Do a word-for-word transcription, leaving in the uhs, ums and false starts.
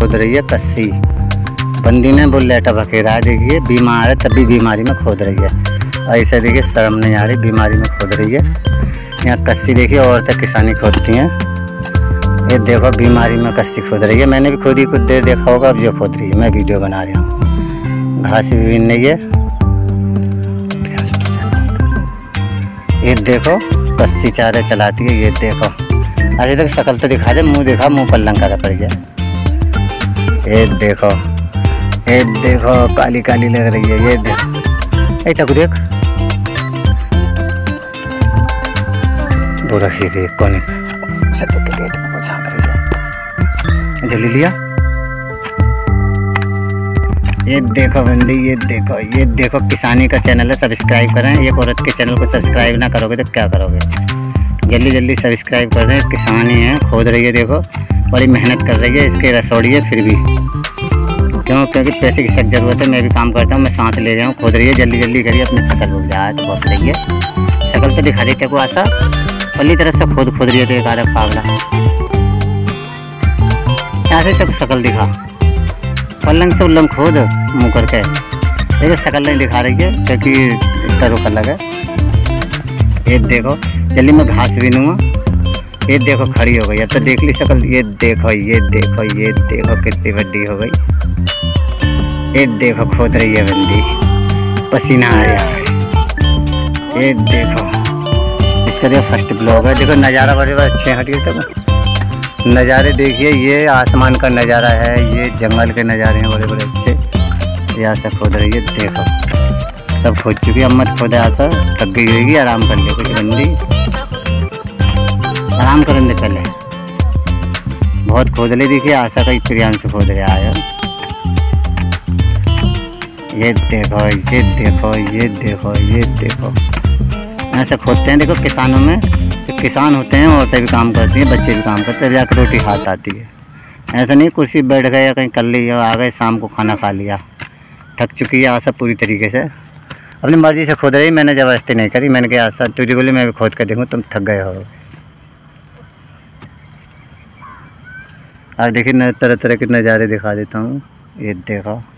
खोद रही है कस्सी। बंदी ने बुलेटा भकेरा है, देखिए बीमार है तब भी बीमारी में खोद रही है। ऐसे देखिए शर्म नहीं आ रही, बीमारी में खोद रही है। यहाँ कस्सी देखिए औरतें किसानी खोदती हैं। ये देखो बीमारी में कस्सी खोद रही है। मैंने भी खोदी, कुछ देर देखा होगा, अब जो खोद रही है मैं वीडियो बना रहा हूँ। घास भी बीन रही है। ये देखो कस्सी चारे चलाती है। ये देखो अरे तक शक्ल तो दिखा दे, मुंह दिखा, मुंह पर लंका पड़ गया। ये देखो, ये देखो काली काली लग रही है। ये देखो, ये तक देख बुरा ही देख कौन सत्य के गेट को झांक रही है। जल्दी लिया। ये देखो बंदी, ये देखो, ये देखो किसानी का चैनल है, सब्सक्राइब करें। एक औरत के चैनल को सब्सक्राइब ना करोगे तो क्या करोगे? जल्दी जल्दी सब्सक्राइब कर रहे हैं। किसानी है, खोद रही है, देखो बड़ी मेहनत कर रही है। इसके रसोड़ी है फिर भी क्यों? क्योंकि पैसे की सख्त ज़रूरत है। मैं भी काम करता हूँ, मैं सांस ले रहा हूँ। खोद रही है, जल्दी जल्दी करिए, अपनी फसल उग जाए तो बहुत सही है। शक्ल तो दिखा देते को आशा पल्ली तरफ से खोद खोद रही है। तो एक आधा पागला यहाँ से तक शक्ल दिखा, पलंग से उल्लंग खोद मुँह करके। देखिए शक्ल नहीं दिखा रही है क्योंकि इसका रुख अलग है। ये देखो जल्दी मैं घास बीनूँगा। ये देखो खड़ी हो गई, अब तो देख ली शक्ल। ये देखो, ये देखो, ये देखो कितनी बड़ी हो गई। ये देखो खोद रही है बंदी, पसीना आ रहा है। ये देखो इसका देखो फर्स्ट ब्लॉग है। देखो नज़ारा बड़े बड़े अच्छे हटिए तक नज़ारे देखिए। ये आसमान का नज़ारा है, ये जंगल के नज़ारे हैं बड़े बड़े अच्छे। यहाँ से खोद रही है, देखो सब खोद चुकी है। अब मत खोदे, आशा थक गई होगी, आराम कर ले। कुछ बंदी आराम करने दे पहले, बहुत खोद ले। देखिए आशा का प्रियान से खोद रहा है। ये देखो, ये देखो, ये देखो, ये देखो ऐसे खोदते हैं। देखो किसानों में तो किसान होते हैं, औरतें भी काम करती हैं, बच्चे भी काम करते हैं, जाकर रोटी हाथ आती है। ऐसा नहीं कुर्सी बैठ गए या कहीं कर ली या आ गए, शाम को खाना खा लिया। थक चुकी है आशा पूरी तरीके से, अपनी मर्ज़ी से खोद रही। मैंने ज़बरदस्ती नहीं करी। मैंने कहा आशा तुझे बोली मैं भी खोद कर देखूँ, तुम थक गए हो। अब देखिए तरह तरह के नज़ारे दिखा देता हूँ। ये देखो